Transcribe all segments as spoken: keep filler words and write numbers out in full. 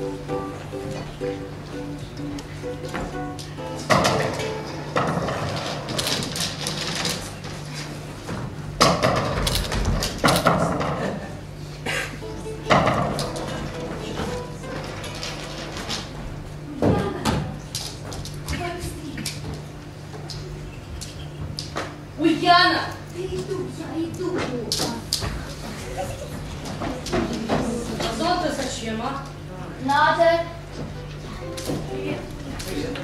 Ульяна! Да иду, я иду. А зонт-то зачем, а? Надо. Привет. Привет.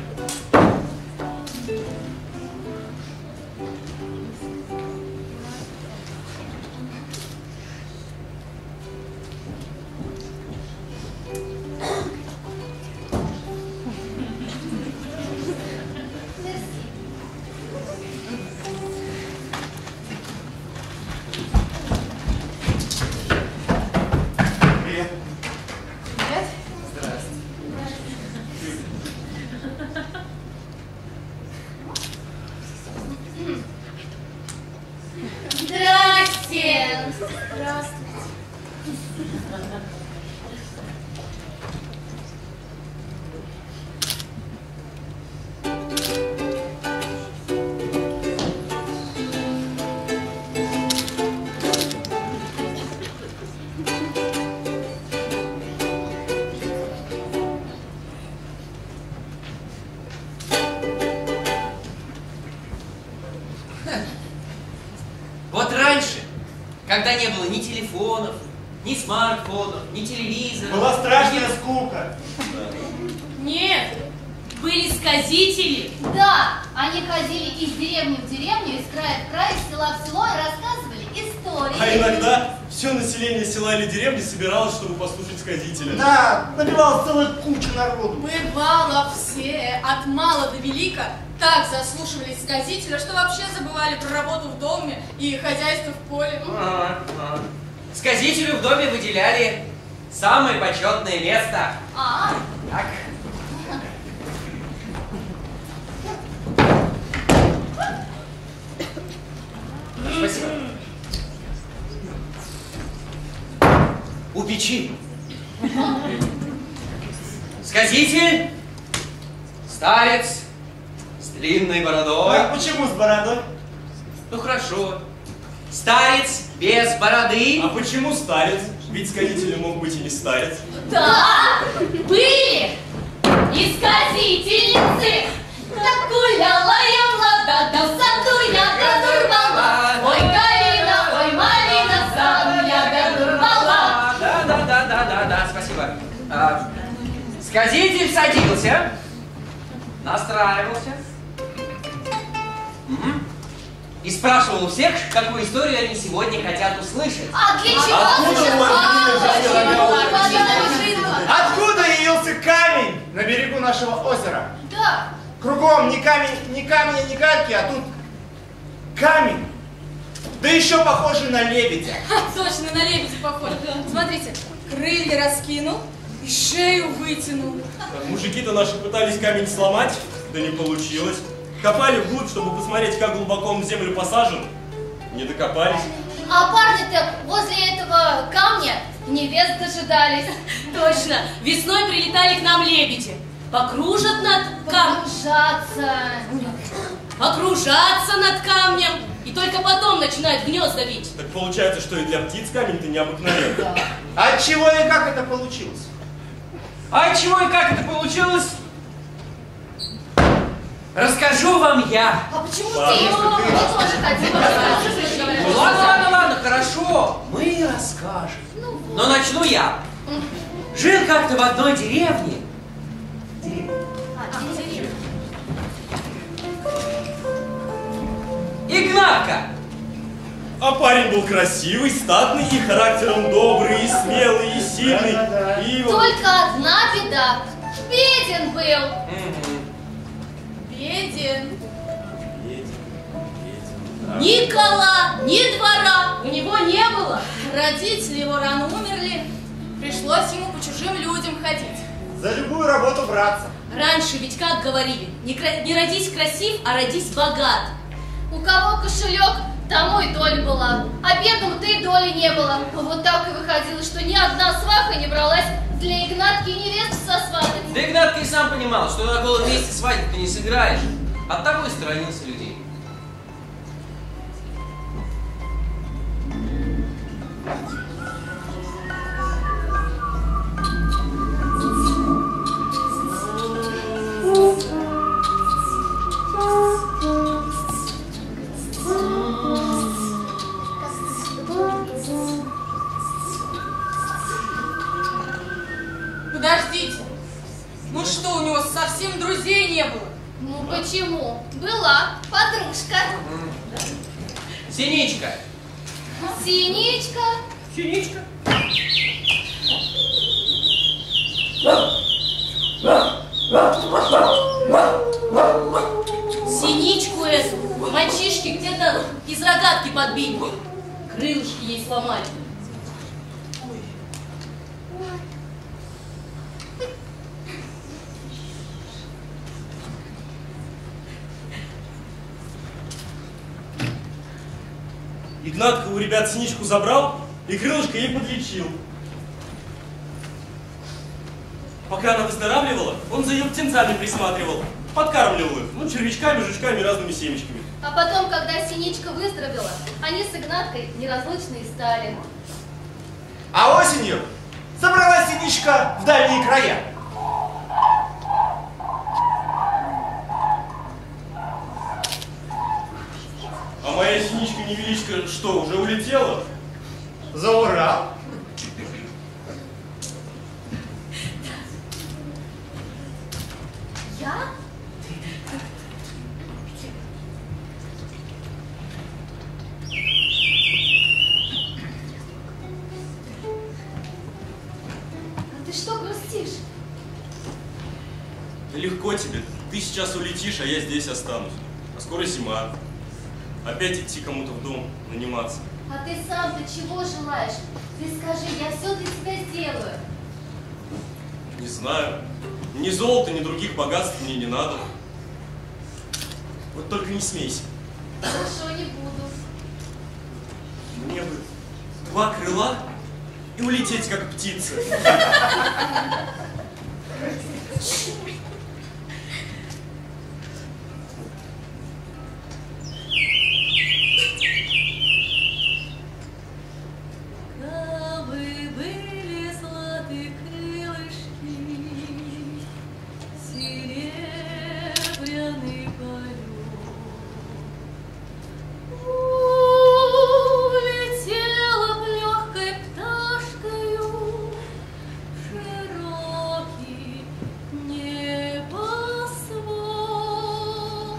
Вот раньше, когда не было ни телефонов, ни смартфонов, ни телевизора. Была страшная скука. Нет, были сказители. Да, они ходили из деревни в деревню, из края в край, из села в село и рассказывали истории. А иногда все население села или деревни собиралось, чтобы послушать сказителя. Да, набивалась целая куча народу. Бывало все, от мала до велика, так заслушивались сказителя, что вообще забывали про работу в доме и хозяйство в поле. А, а. Сказителю в доме выделяли самое почетное место. А, Так. Спасибо. У печи. Сказитель, старец, с длинной бородой. А почему с бородой? Ну хорошо. Старец без бороды. А почему старец? Ведь сказитель мог быть и не старец. да, были и сказительницы. Так гуляла я млада, да в саду я дурмала. Ой, калина, ой, малина, сам я дурмала. Да, да, да, да, да, да, спасибо. А, сказитель садился, настраивался. Угу. И спрашивал у всех, какую историю они сегодня хотят услышать. А для чего? Откуда же? у вас А, длинная почему? Откуда явился камень на берегу нашего озера? Да. Кругом ни камень, ни камня, ни гальки, а тут камень. Да еще похожий на лебедя. Точно, на лебедя похож. Смотрите, крылья раскинул и шею вытянул. Мужики-то наши пытались камень сломать, да не получилось. Копали вглубь, чтобы посмотреть, как глубоко он в землю посажен. Не докопались. А парни-то возле этого камня невест дожидались. Точно, весной прилетали к нам лебеди. Покружат над камнем. Погружаться. Покружаться над камнем. И только потом начинают гнезда бить. Так получается, что и для птиц камень-то необыкновенный. Да. А от чего и как это получилось? А чего и как это получилось? Расскажу вам я. А почему Ладно, ты? если ты- Мы тоже хотим. Ну, ладно, ладно, ладно, хорошо. Мы расскажем. Но начну я. Жил как-то в одной деревне. Деревня. А, деревья. Игнатка. А парень был красивый, статный и характером добрый, и смелый, и сильный. Да-да-да. И вот... Только одна беда. Беден был. Мгм. Беден. Едем, едем, да. Ни кола, ни двора у него не было. Родители его рано умерли. Пришлось ему по чужим людям ходить. За любую работу браться. Раньше ведь как говорили, не, кра- не родись красив, а родись богат. У кого кошелек, тому и доля была. А бедному-то и доли не было. Вот так и выходило, что ни одна сваха не бралась Для Игнатки невесту сосватать. Да Игнатка и сам понимал, что на голом месте свадьбу ты не сыграешь. Оттого и сторонился людей. Подождите. Ну что, у него совсем друзей не было? Ну почему? Была подружка. Синичка. Синичка. Синичка. Синичку эту мальчишки где-то из рогатки подбили. Крылышки ей сломали. Игнатка у ребят синичку забрал и крылышко ей подлечил. Пока она выздоравливала, он за ее птенцами присматривал. Подкармливал их, ну, червячками, жучками, разными семечками. А потом, когда Синичка выздоровела, они с Игнаткой неразлучные стали. А осенью собралась Синичка в дальние края. А моя синичка-невеличка что, уже улетела? За Урал. Я? А ты что грустишь? Легко тебе. Ты сейчас улетишь, а я здесь останусь. А скоро зима. Опять идти кому-то в дом наниматься. А ты сам-то чего желаешь? Ты скажи, я все для тебя сделаю. Не знаю. Ни золота, ни других богатств мне не надо. Вот только не смейся. Хорошо, не буду. Мне бы два крыла и улететь, как птица. Кабы были златы крылышки, серебряный полет, улетела б легкой пташкою в широкий небосвод.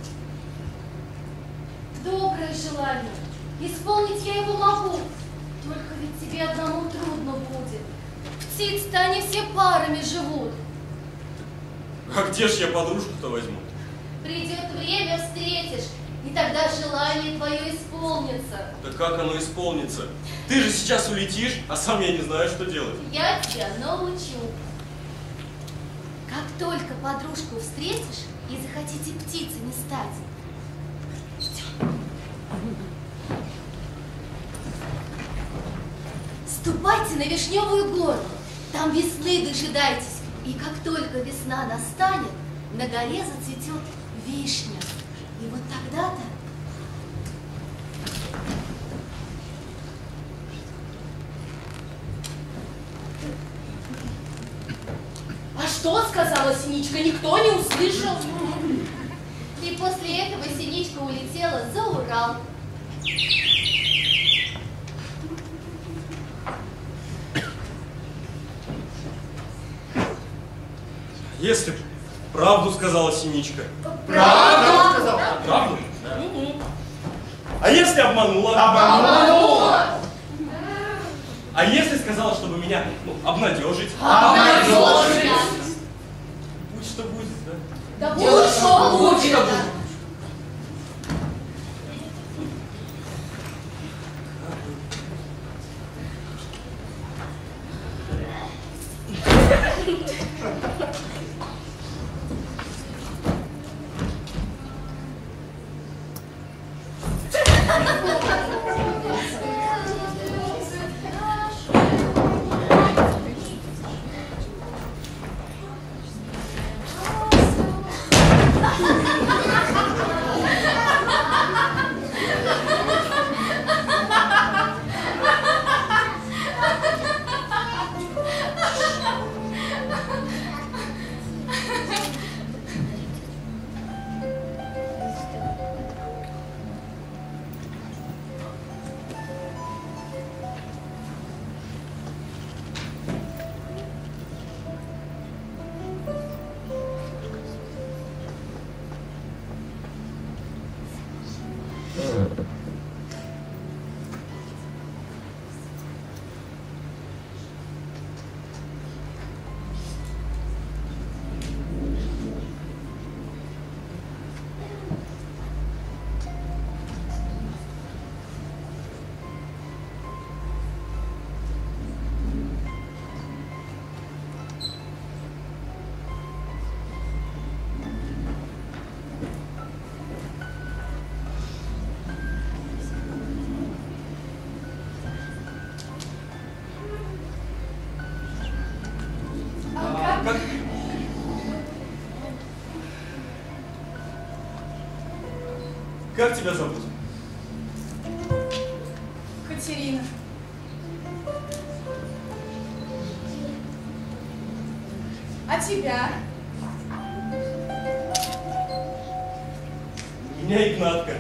Доброе желание. Исполнить я его могу. Только ведь тебе одному трудно будет. Птицы-то они все парами живут. А где ж я подружку-то возьму? Придет время, встретишь, и тогда желание твое исполнится. Да как оно исполнится? Ты же сейчас улетишь, а сам я не знаю, что делать. Я тебя научу. Как только подружку встретишь и захотите птицами стать, ступайте на Вишневую гору, там весны дожидайтесь, и как только весна настанет, на горе зацветет вишня. И вот тогда-то... А что сказала Синичка? Никто не услышал. И после этого Синичка улетела за Урал. Если б правду сказала Синичка. Правда сказал? Правду? А если обманула? Обманула. А если сказала, чтобы меня, ну, обнадежить? Обнадежить. Будь что будет, да? Да будет, что будет. Как тебя зовут? Катерина. А тебя? Меня Игнатка.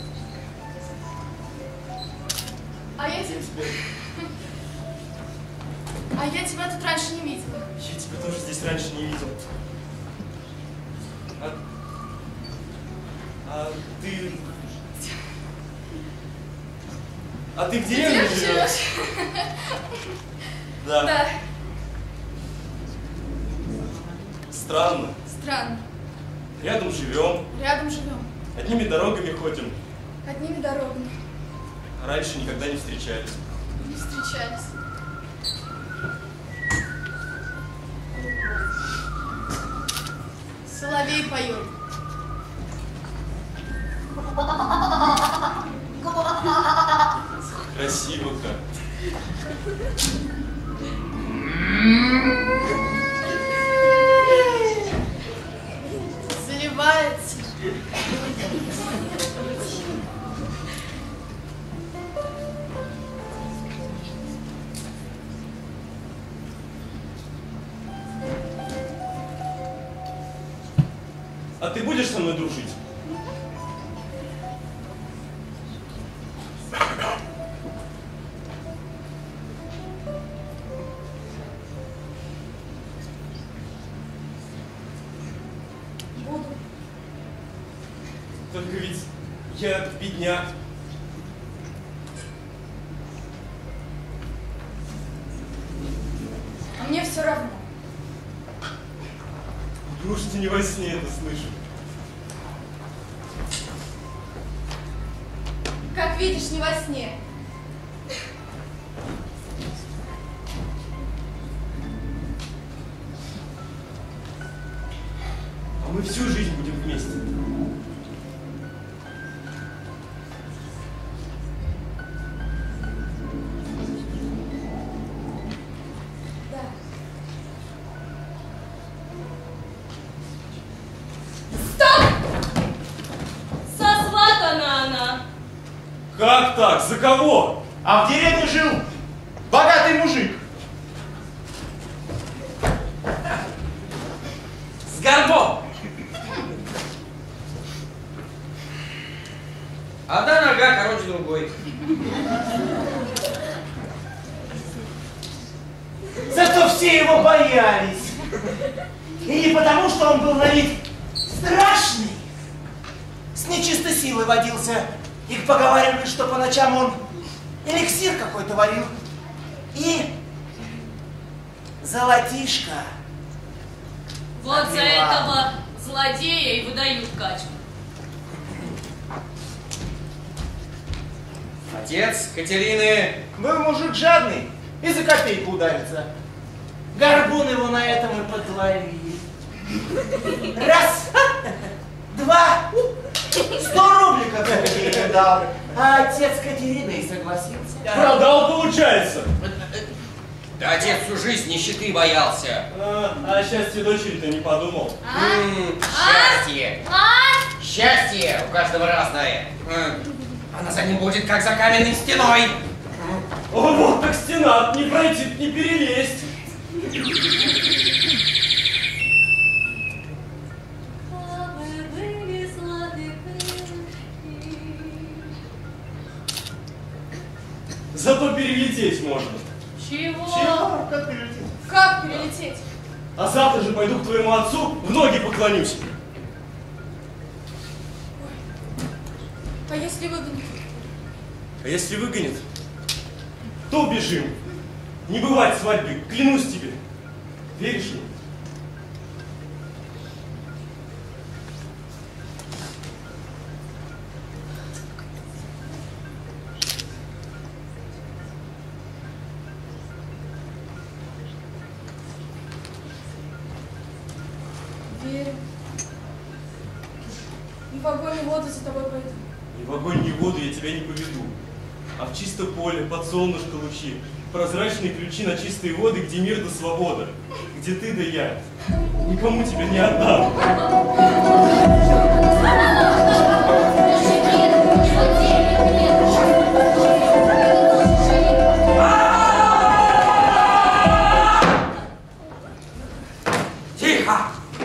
А я тебя... А я тебя тут раньше не видела. Я тебя тоже здесь раньше не видел. А, а ты... А ты в деревне Где живешь? Да. Да. Странно. Странно. Рядом живем, Рядом живем. одними дорогами ходим. Одними дорогами. А раньше никогда не встречались. Не встречались. Соловей поет. Красиво как. Заливается. А ты будешь со мной дружить? Буду. Только ведь я бедняк. А мне все равно. Неужто ты не во сне это слышу? Как видишь, не во сне. А мы всю жизнь будем вместе. Да. Сосватана она. Как так? За кого? А в деревне жил богатый мужик. С горбом. Одна нога короче другой. Зато все его боялись. И не потому, что он был на вид страшный. С нечистой силой водился. Их поговаривали, что по ночам он эликсир какой-то варил. И золотишко. Вот за Отбивал. этого злодея и выдают качку. Отец Катерины. Был мужик жадный и за копейку ударится. Горбун его на этом и подловил. Раз, два, сто рубликов за копейку дал. А отец Катерины и согласился. Продал, получается. Да отец всю жизнь нищеты боялся. А, а о счастье дочери-то не подумал. М, Счастье. А? Счастье у каждого разное. М, Она за ним будет, как за каменной стеной. О, вот так стена, не пройти, не перелезть. Зато перелететь можно. Чего? Чего? Как перелететь? Как перелететь? А завтра же пойду к твоему отцу, в ноги поклонюсь. А если если выгонят? А если выгонят, то убежим. Не бывает свадьбы, клянусь тебе. Веришь мне? Верю. И в огонь и воду за тобой пойду. Ни в огонь, ни в воду я тебя не поведу. А в чисто поле, под солнышко лучи, прозрачные ключи на чистые воды, где мир да свобода, где ты да я. Никому тебя не отдам. Тихо!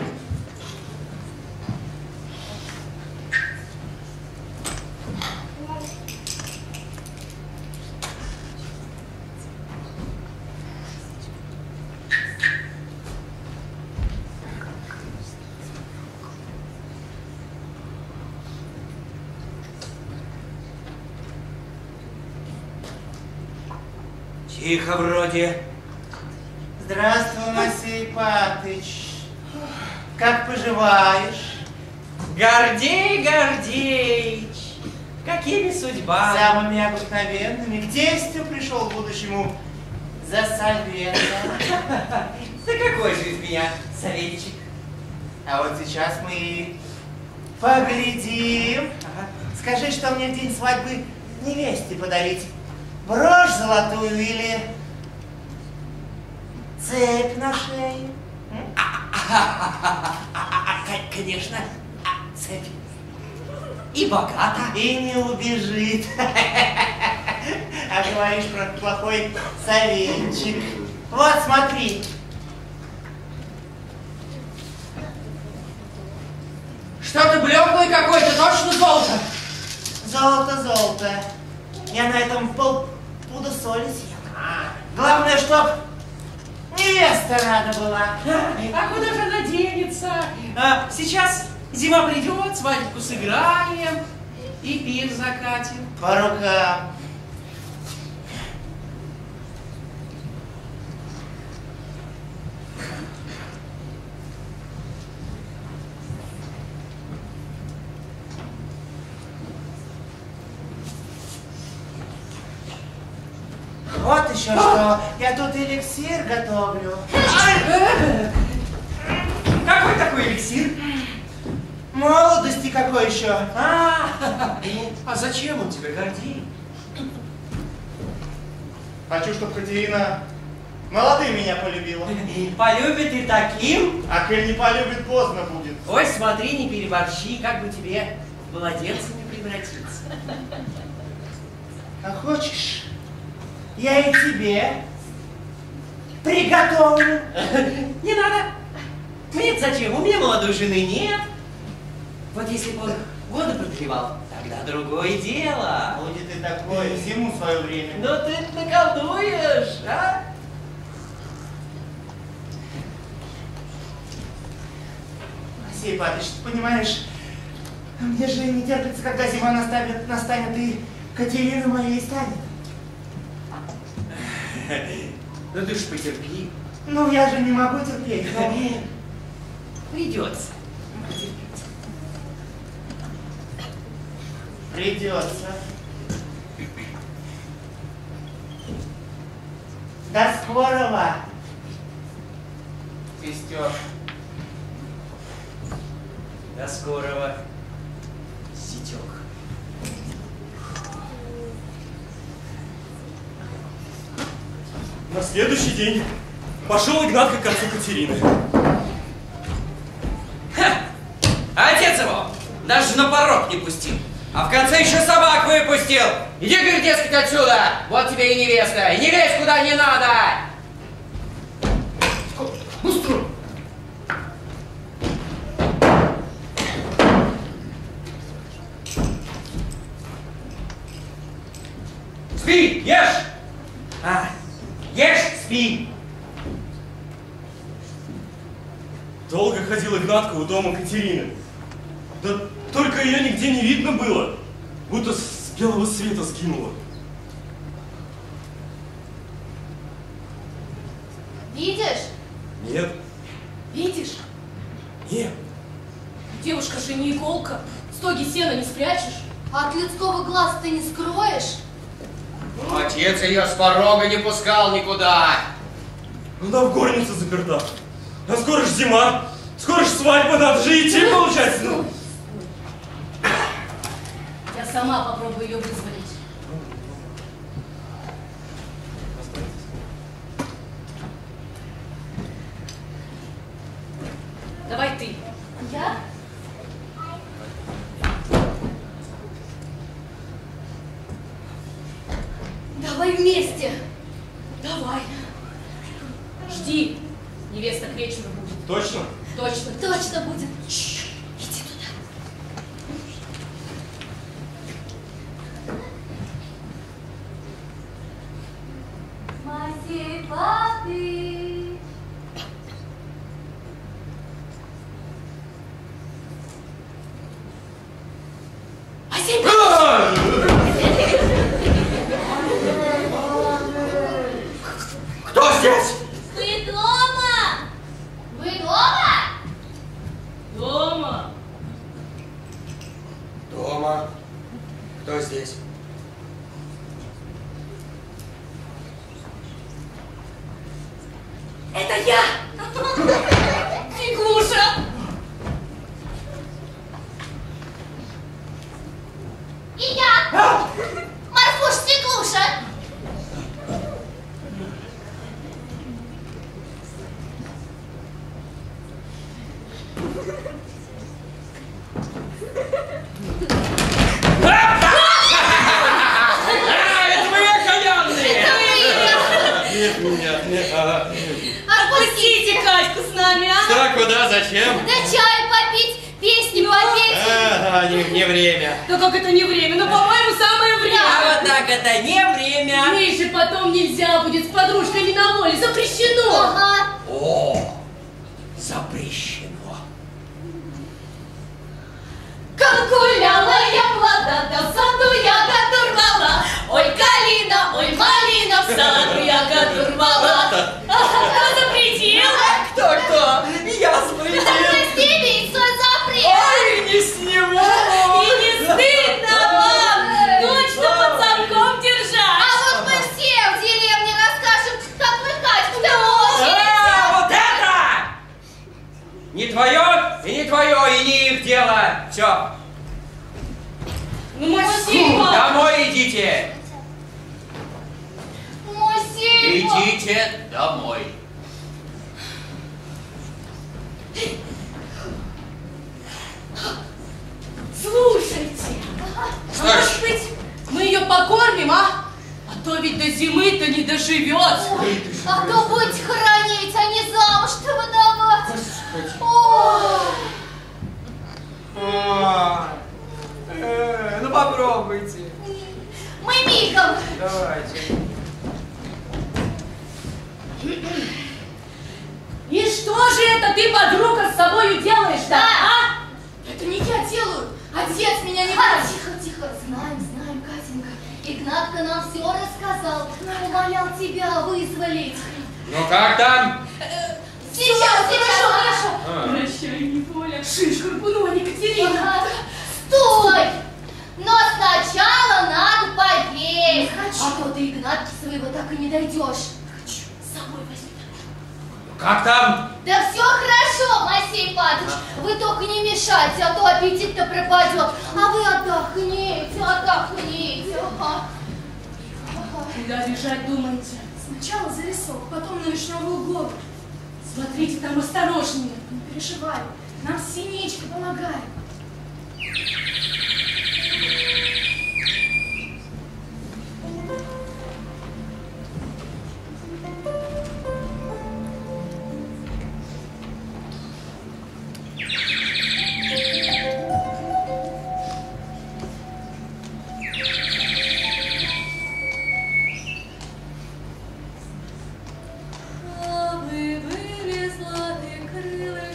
Тихо вроде. Здравствуй, Масей Патыч. Как поживаешь? Гордей, Гордеич, какими судьба? Самыми обыкновенными. К тестю пришел будущему за советом. Да какой же из меня советчик? А вот сейчас мы и поглядим. Ага. Скажи, что мне в день свадьбы невесте подарить. Брошь золотую или цепь на шею? М? Конечно, цепь. И богато. И не убежит. А говоришь про плохой советчик. Вот, смотри. Что-то блеклый какой-то, точно золото. Золото, золото. Я на этом полпуда соли съел. Главное, чтоб невеста рада была. А куда же она денется? А, сейчас зима придет, свадьбу сыграем и пир закатим. По рукам. Вот еще что. Я тут эликсир готовлю. Какой такой эликсир? Молодости какой еще? А, а зачем он тебе, Гордей? Хочу, чтобы Катерина молодым меня полюбила. Полюбит и таким? А коль не полюбит, поздно будет. Ой, смотри, не переборщи, как бы тебе в младенца не превратиться. А хочешь, я и тебе приготовлю. Не надо. Мне зачем? У меня молодой жены нет. Вот если бы он годы продлевал, тогда другое дело. Будет и такое, всему свое время. Но ты наколдуешь, а? Масей Патыч, ты понимаешь, мне же не терпится, когда зима настанет, настанет и Катерина моей станет. Ну ты ж потерпи. Ну, я же не могу терпеть. Но... Придется. Придется. До скорого, сестер. До скорого, зятек. На следующий день пошел Игнатка к отцу Катерины. Ха! Отец его даже на порог не пустил. А в конце еще собак выпустил. Иди, говорит, дескать, отсюда. Вот тебе и невеста. И не лезь куда не надо. Быстро. Спи, ешь. А, ешь, спи. Долго ходил Игнатка у дома Катерины. Да только ее нигде не видно было. будто с белого света сгинула. Видишь? Нет. Видишь? Нет. Девушка же не иголка. Стоги сена не спрячешь. А от людского глаза ты не скроешь? Отец ее с порога не пускал никуда. Она в горнице заперта. А скоро ж зима. Скоро ж свадьба, надо же идти, получается. Ну. Я сама попробую ее вызволить. Давай ты. Я? Давай вместе. Давай. Жди. Невеста к вечеру будет. Точно? Точно. Точно будет. Чш, иди туда. Масей Павлович. Масей Павлович! Кто здесь? Вы дома? Вы дома? Дома. Дома. Кто здесь? Это я! Фиглуша! И я! Марфуш Свеклуша! Это вы окаянные! Нет, нет, нет. а, Отпустите Катьку с нами, а? Что, куда, зачем? Да чай попить, песни попеть! А, не, не время. Да как это не время? Ну, по-моему, самое время. А вот так это не время. Ей же потом нельзя будет с подружкой на воле. Запрещено. Ага. О, запрещено. Как гуляла я молода, да в саду ягоду рвала. Ой, калина, ой, малина, в саду ягоду рвала. Кто запретил? Кто-кто? Я запретил. Прости, свой запрет! Ой, не с него. И не стыдно вам точно под замком держать. А вот мы все в деревне расскажем, как вы Катьку-то можете! А, вот это! Не твое, и не твое, и не их дело. Все, Ну, Масейка! домой идите. Масейка! Идите домой. Слушайте, Что а ж? может быть, мы ее покормим, а? А то ведь до зимы-то не доживет. Ой, а то будете хранить, а не замуж-то выдавать! Ой. А, э, ну попробуйте. Мы мигом! Давайте. И что же это ты, подруга, с собою делаешь-то, Да. а? Это не я делаю. Отец меня не А, бросит. тихо, тихо, знаем, знаем, Катенька. Игнатка нам все рассказал, умолял тебя вызволить. Ну как там? Сейчас, сейчас, хорошо. А. Прощай, Николя, шиш, Карпунова, Екатерина. Ага. Стой! Но сначала надо поесть. А то ты Игнатки своего так и не дойдешь. С собой возьми. Как там? Да все хорошо, Масей Павлович. Вы только не мешайте, а то аппетит-то пропадет. А вы отдохните, отдохните. Ага. Ага. Куда бежать думаете? Сначала за лесок, потом на Вишневую гору. Смотрите там осторожнее. Не переживай, нам синичка помогает.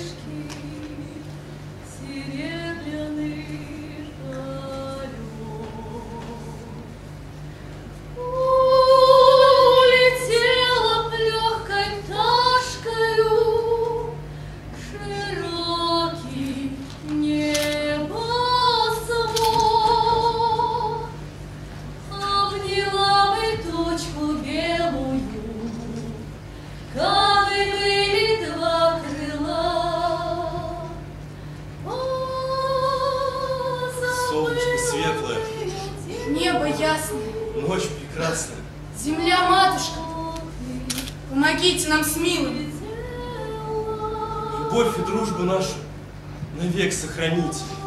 Крылышки серебряных полет. светлая, Небо ясное, ночь прекрасная. земля матушка, помогите нам с милым. Любовь и дружбу нашу навек сохраните.